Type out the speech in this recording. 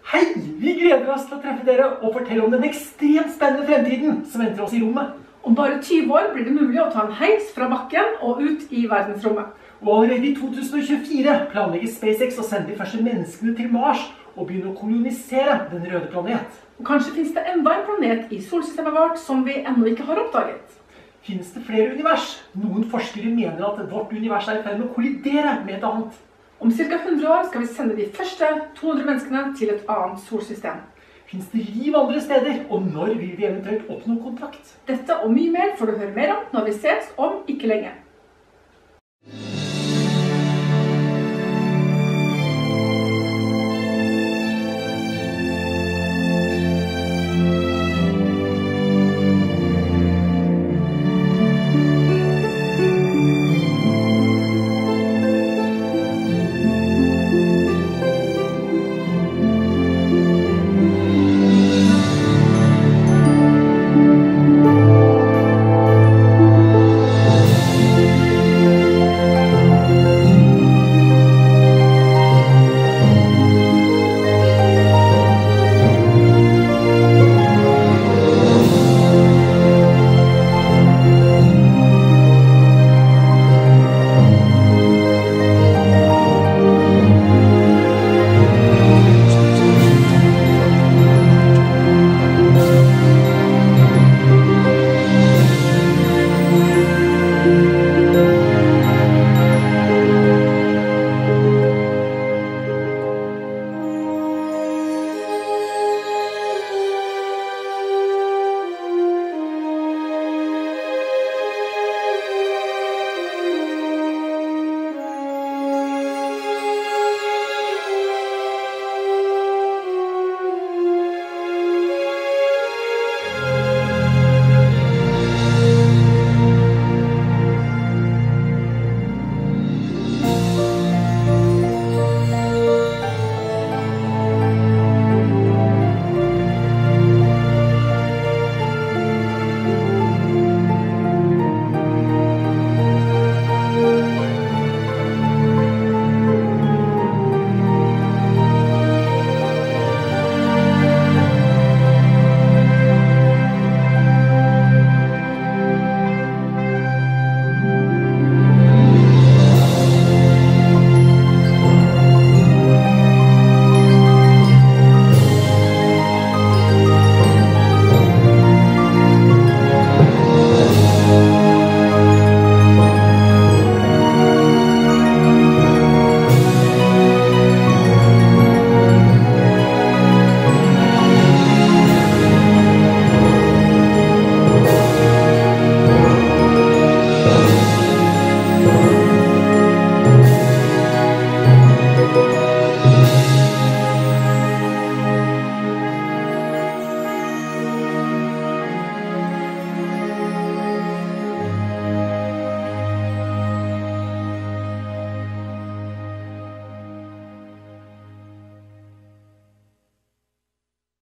Hei! Vi gleder oss til å treffe dere og fortelle om den ekstremt spennende fremtiden som venter oss i rommet. Om bare 20 år blir det mulig å ta en heis fra bakken og ut i verdensrommet. Og allerede i 2024 planlegger SpaceX å sende de første menneskene til Mars og begynne å kolonisere den røde planet. Og kanskje finnes det enda en planet i solsystemet vårt som vi ennå ikke har oppdaget. Finnes det flere univers? Noen forskere mener at vårt univers er i ferd med å kollidere med et annet. Om ca. 100 år skal vi sende de første 200 menneskene til et annet solsystem. Finnes det liv andre steder, og når vil vi eventuelt oppnå kontakt? Dette og mye mer får du høre mer om når vi ses om ikke lenge.